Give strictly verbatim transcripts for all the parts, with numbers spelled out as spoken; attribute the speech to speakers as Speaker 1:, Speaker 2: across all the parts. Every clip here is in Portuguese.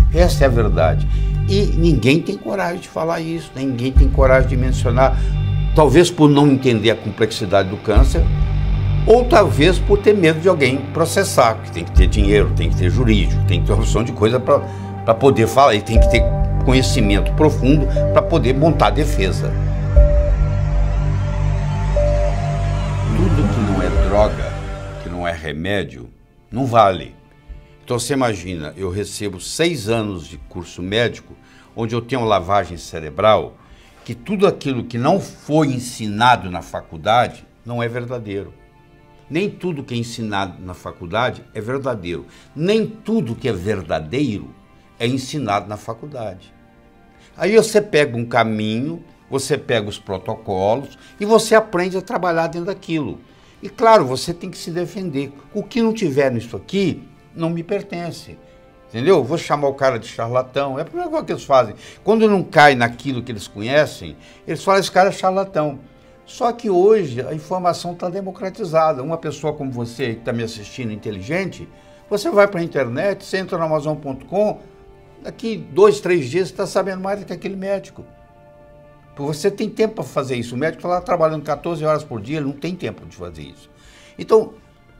Speaker 1: Essa é a verdade. E ninguém tem coragem de falar isso, ninguém tem coragem de mencionar, talvez por não entender a complexidade do câncer, ou talvez por ter medo de alguém processar, que tem que ter dinheiro, tem que ter jurídico, tem que ter uma opção de coisa para poder falar, e tem que ter conhecimento profundo para poder montar a defesa. Tudo que não é droga, que não é remédio, não vale. Então você imagina, eu recebo seis anos de curso médico, onde eu tenho lavagem cerebral, que tudo aquilo que não foi ensinado na faculdade não é verdadeiro. Nem tudo que é ensinado na faculdade é verdadeiro. Nem tudo que é verdadeiro é ensinado na faculdade. Aí você pega um caminho, você pega os protocolos e você aprende a trabalhar dentro daquilo. E claro, você tem que se defender. O que não tiver nisso aqui não me pertence. Entendeu? Vou chamar o cara de charlatão. É a primeira coisa que eles fazem. Quando não cai naquilo que eles conhecem, eles falam, esse cara é charlatão. Só que hoje a informação está democratizada. Uma pessoa como você que está me assistindo, inteligente, você vai para a internet, você entra no Amazon ponto com, daqui dois, três dias você está sabendo mais do que aquele médico. Porque você tem tempo para fazer isso. O médico está lá trabalhando quatorze horas por dia, ele não tem tempo de fazer isso. Então,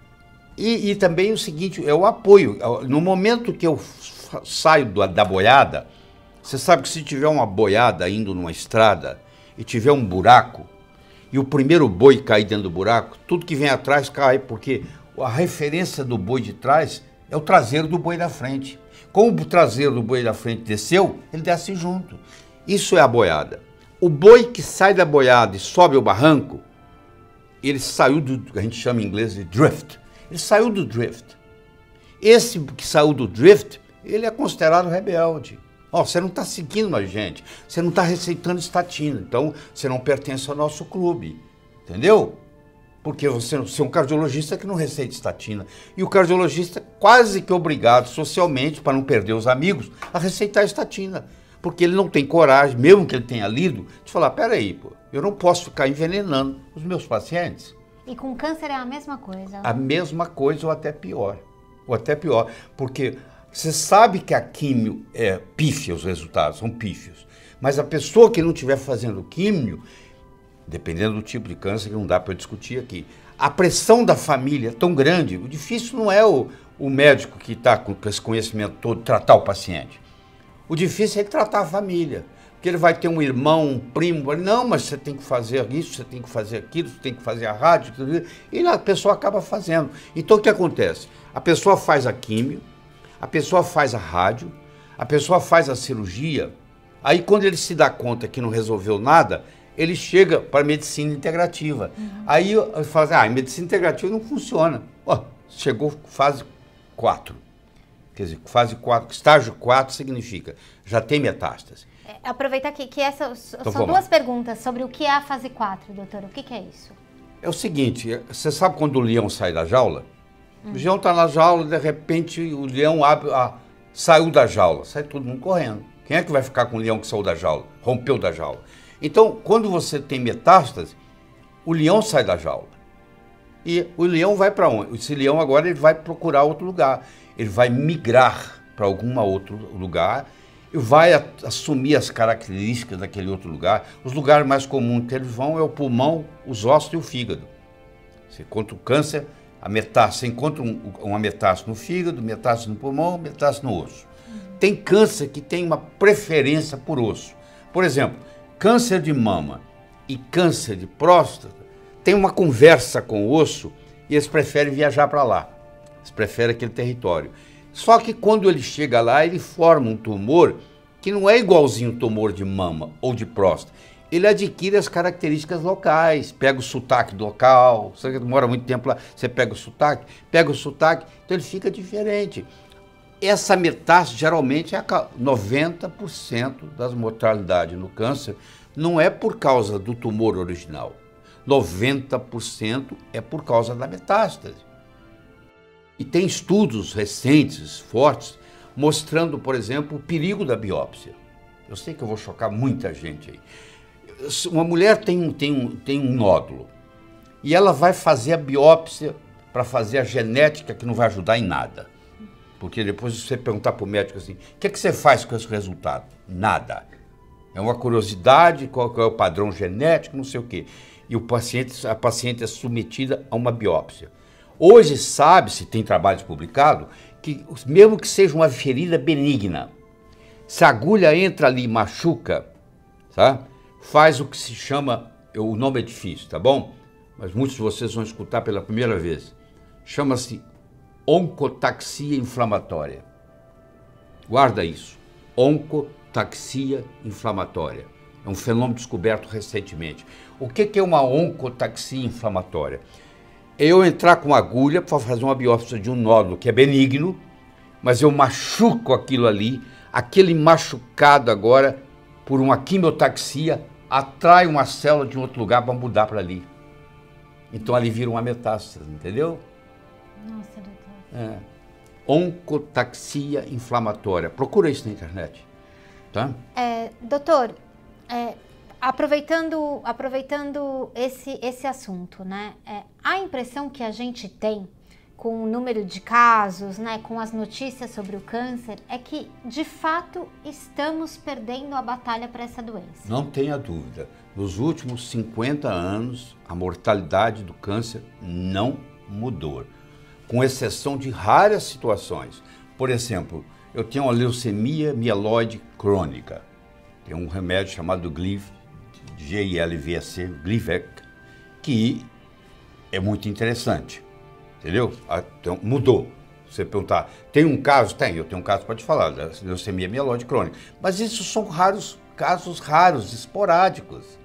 Speaker 1: e, e também o seguinte, é o apoio. No momento que eu saio da, da boiada, você sabe que se tiver uma boiada indo numa estrada e tiver um buraco, e o primeiro boi cair dentro do buraco, tudo que vem atrás cai, porque a referência do boi de trás é o traseiro do boi da frente. Como o traseiro do boi da frente desceu, ele desce junto. Isso é a boiada. O boi que sai da boiada e sobe o barranco, ele saiu do, a gente chama em inglês de drift. Ele saiu do drift. Esse que saiu do drift, ele é considerado rebelde. Ó, você não está seguindo a gente, você não está receitando estatina, então você não pertence ao nosso clube, entendeu? Porque você, você é um cardiologista que não receita estatina. E o cardiologista é quase que obrigado socialmente, para não perder os amigos, a receitar estatina. Porque ele não tem coragem, mesmo que ele tenha lido, de falar, peraí, pô, eu não posso ficar envenenando os meus pacientes.
Speaker 2: E com câncer é a mesma coisa?
Speaker 1: A mesma coisa ou até pior. Ou até pior, porque você sabe que a químio é pífia, os resultados são pífios. Mas a pessoa que não estiver fazendo químio, dependendo do tipo de câncer, que não dá para discutir aqui, a pressão da família é tão grande, o difícil não é o, o médico que está com esse conhecimento todo tratar o paciente. O difícil é ele tratar a família. Porque ele vai ter um irmão, um primo, não, mas você tem que fazer isso, você tem que fazer aquilo, você tem que fazer a rádio, tudo isso, e a pessoa acaba fazendo. Então o que acontece? A pessoa faz a químio, a pessoa faz a rádio, a pessoa faz a cirurgia, aí quando ele se dá conta que não resolveu nada, ele chega para a medicina integrativa. Uhum. Aí ele fala assim, ah, a medicina integrativa não funciona. Ó, chegou fase quatro. Quer dizer, fase quatro, estágio quatro significa, já tem metástase.
Speaker 2: É, aproveitar que, que essas
Speaker 1: então,
Speaker 2: são duas perguntas sobre o que é a fase quatro, doutor. O que, que é isso?
Speaker 1: É o seguinte, você sabe quando o leão sai da jaula? Hum. O leão está na jaula, de repente o leão abre, ah, saiu da jaula, sai todo mundo correndo. Quem é que vai ficar com o leão que saiu da jaula, rompeu da jaula? Então, quando você tem metástase, o leão sai da jaula. E o leão vai para onde? Esse leão agora ele vai procurar outro lugar. Ele vai migrar para algum outro lugar e vai a, assumir as características daquele outro lugar. Os lugares mais comuns que eles vão é o pulmão, os ossos e o fígado. Você encontra o câncer, a metástase, você encontra um, uma metástase no fígado, metástase no pulmão, metástase no osso. Uhum. Tem câncer que tem uma preferência por osso. Por exemplo, câncer de mama e câncer de próstata tem uma conversa com o osso e eles preferem viajar para lá. Eles preferem aquele território. Só que quando ele chega lá, ele forma um tumor que não é igualzinho o tumor de mama ou de próstata. Ele adquire as características locais, pega o sotaque do local, você mora muito tempo lá, você pega o sotaque, pega o sotaque, então ele fica diferente. Essa metástase, geralmente, é noventa por cento das mortalidades no câncer, não é por causa do tumor original. noventa por cento é por causa da metástase. E tem estudos recentes, fortes, mostrando, por exemplo, o perigo da biópsia. Eu sei que eu vou chocar muita gente aí. Uma mulher tem um, tem um, tem um nódulo e ela vai fazer a biópsia para fazer a genética que não vai ajudar em nada. Porque depois você perguntar para o médico assim, o que, é que você faz com esse resultado? Nada. É uma curiosidade, qual é o padrão genético, não sei o quê. E o paciente, a paciente é submetida a uma biópsia. Hoje sabe-se, tem trabalhos publicados, que mesmo que seja uma ferida benigna, se a agulha entra ali e machuca, tá? Faz o que se chama, o nome é difícil, tá bom? Mas muitos de vocês vão escutar pela primeira vez. Chama-se oncotaxia inflamatória. Guarda isso. Oncotaxia inflamatória. É um fenômeno descoberto recentemente. O que é uma oncotaxia inflamatória? É eu entrar com uma agulha para fazer uma biópsia de um nódulo que é benigno, mas eu machuco aquilo ali, aquele machucado agora, por uma quimiotaxia, atrai uma célula de um outro lugar para mudar para ali. Então ali vira uma metástase, entendeu?
Speaker 2: Nossa, doutor.
Speaker 1: É. Oncotaxia inflamatória. Procura isso na internet. Tá?
Speaker 2: É, doutor, é, aproveitando, aproveitando esse, esse assunto, né? É, a impressão que a gente tem com o número de casos, né, com as notícias sobre o câncer, é que, de fato, estamos perdendo a batalha para essa doença.
Speaker 1: Não tenha dúvida. Nos últimos cinquenta anos, a mortalidade do câncer não mudou, com exceção de raras situações. Por exemplo, eu tenho uma leucemia mieloide crônica. Tem um remédio chamado Gliv, G I L V C, Glivec, que é muito interessante. Entendeu? Então, mudou. Você perguntar, tem um caso? Tem, eu tenho um caso para te falar, da leucemia mieloide crônica. Mas isso são raros, casos raros, esporádicos.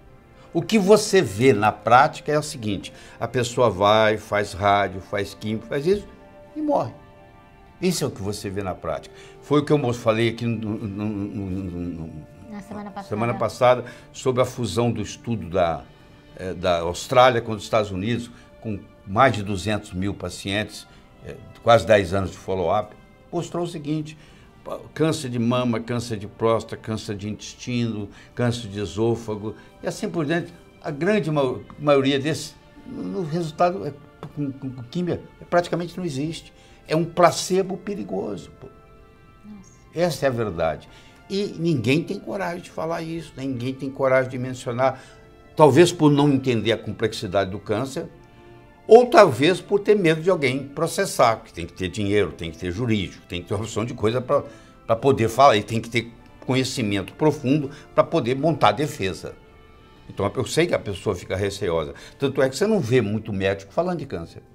Speaker 1: O que você vê na prática é o seguinte, a pessoa vai, faz rádio, faz química, faz isso e morre. Isso é o que você vê na prática. Foi o que eu falei aqui no, no, no, no,
Speaker 2: na semana passada.
Speaker 1: semana passada sobre a fusão do estudo da, eh, da Austrália com os Estados Unidos, com mais de duzentos mil pacientes, eh, quase dez anos de follow-up, mostrou o seguinte, câncer de mama, câncer de próstata, câncer de intestino, câncer de esôfago, e assim por diante, a grande ma maioria desses, no resultado, é, com, com, com química, praticamente não existe. É um placebo perigoso. Pô.
Speaker 2: Nossa.
Speaker 1: Essa é a verdade. E ninguém tem coragem de falar isso, ninguém tem coragem de mencionar, talvez por não entender a complexidade do câncer, ou talvez por ter medo de alguém processar, que tem que ter dinheiro, tem que ter jurídico, tem que ter uma opção de coisa para poder falar, e tem que ter conhecimento profundo para poder montar a defesa. Então eu sei que a pessoa fica receosa. Tanto é que você não vê muito médico falando de câncer.